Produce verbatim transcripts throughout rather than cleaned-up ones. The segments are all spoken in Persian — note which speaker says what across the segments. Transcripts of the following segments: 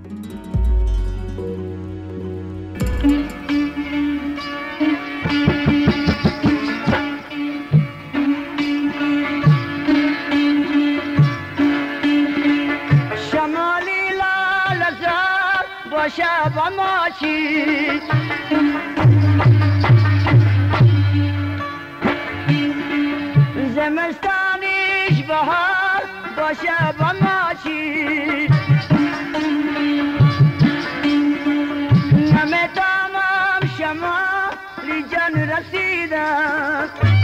Speaker 1: شب ماشی زمستانیش بهار باشه با ماشی همه تمام شمالی جان رسیدم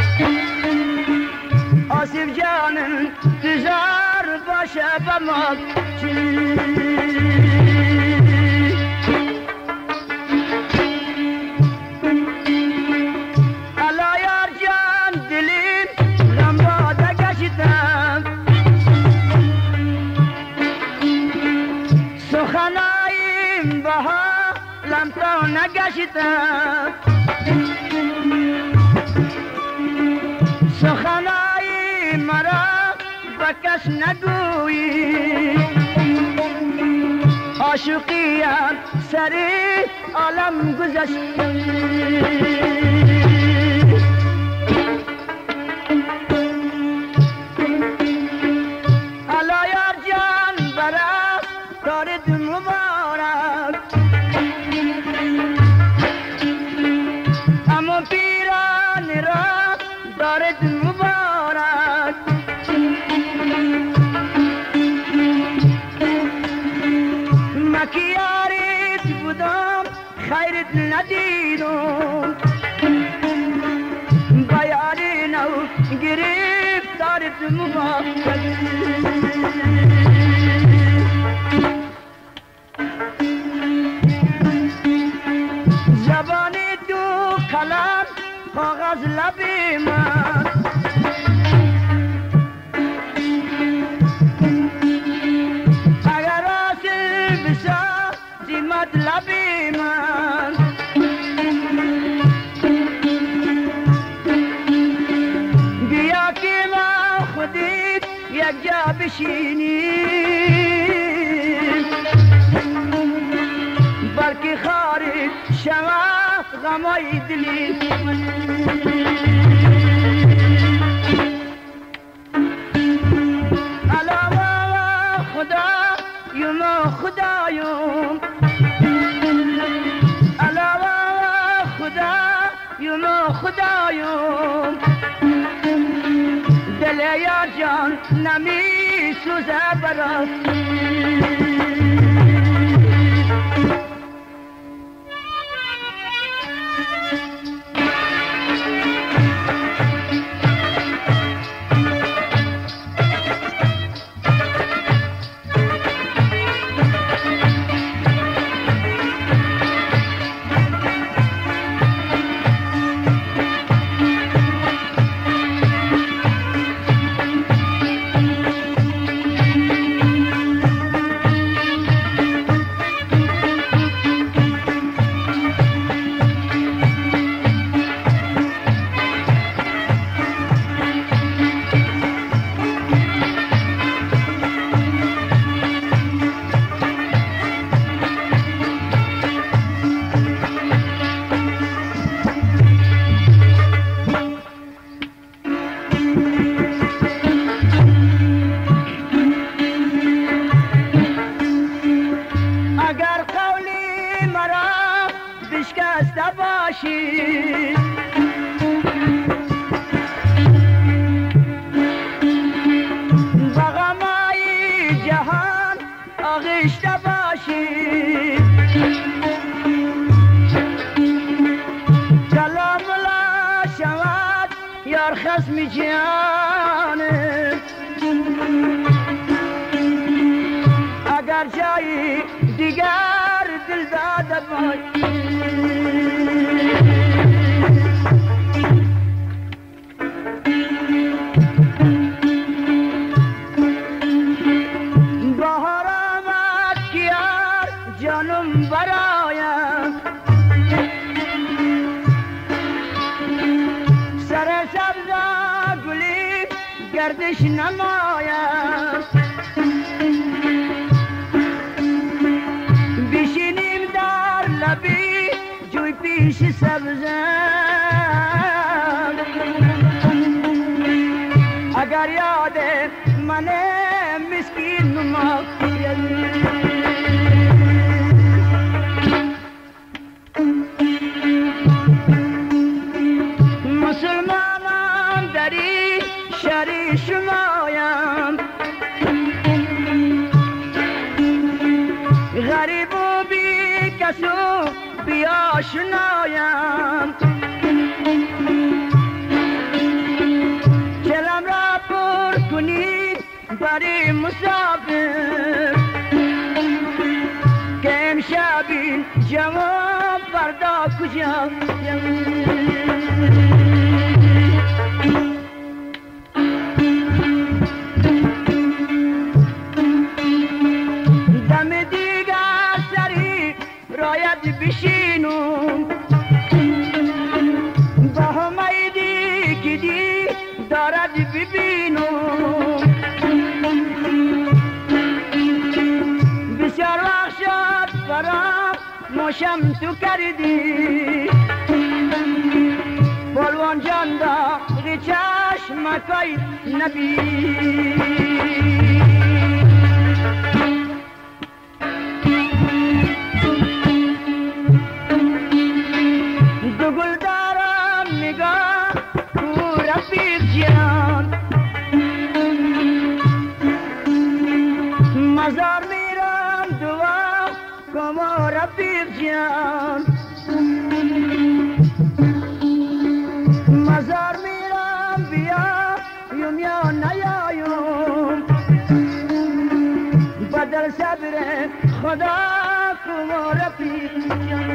Speaker 1: آسف جان تزار باشه با ماشی نگشتم سخنای مرا با کس نگویی عاشقیم سری عالم گذشت الا یار جان برا کارت مبارک پیران را دارد مبارک مکیارت بودم خیرت ندیدم بیاری نو گریب دارد مبارک زبانی دو کلم کاغذ لبی من اگر آسل بسازی مطلبی من بیا که ما خودت یک جا بشینیم بلکه خارج شما غمای دلی علاوه خدا یم خدایم علاوه خدا یم خدایم دل یار جان نمی سوزه برات خصم جانه اگر جایی دیگر دل داده بهار آمد کیار جانم برایم سر سبزا گلی گردش نمایم پیش سبزم اگر یاد من مسکین نماید مسلمانان دری شری شمایم غریب و بی کسو بیاشنایم چلم را پر کنید بری مسافر که امشبی جواب فردا کجا دم دیگر سری رایت بشینم با همیدی که دی دارد ببینم بسیار وقت شد فراموشم تو کردی بلوان جان داغی چشمکای نبی دو گل دارم نگاه تو رفیق جان مزار میرم دعا کم رفیق جان مزار میرم بیا یم یا نیایم بدل صبر خدا کم رفیق جان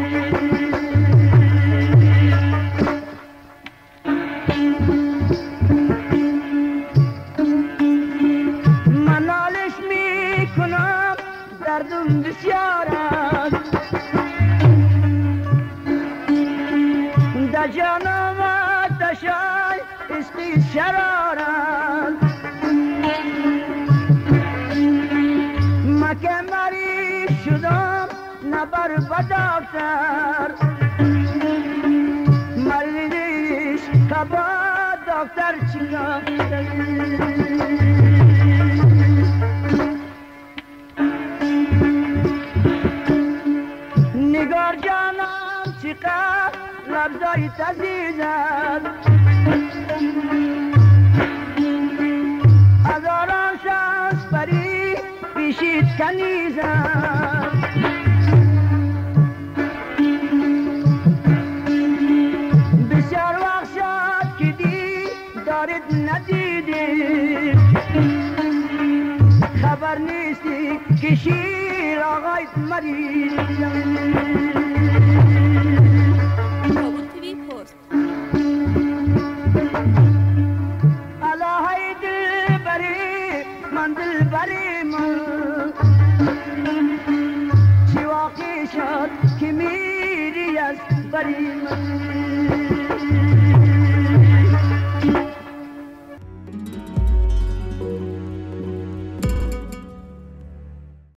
Speaker 1: دردم بسیار است در جانم آتشای عشقی شرار است من که مریض شدم نبر بداختر مریض کبا دکتر چیکار نگار جانم چقدر لبزای تزیزد هزاران شانس پری پیشید کنیزد بسیار وقت شد که دی دارید ندیدید خبر نیستی که شیر آقای مریض الهی دل بری من دل بری من چی واقعی شد که میری از بری من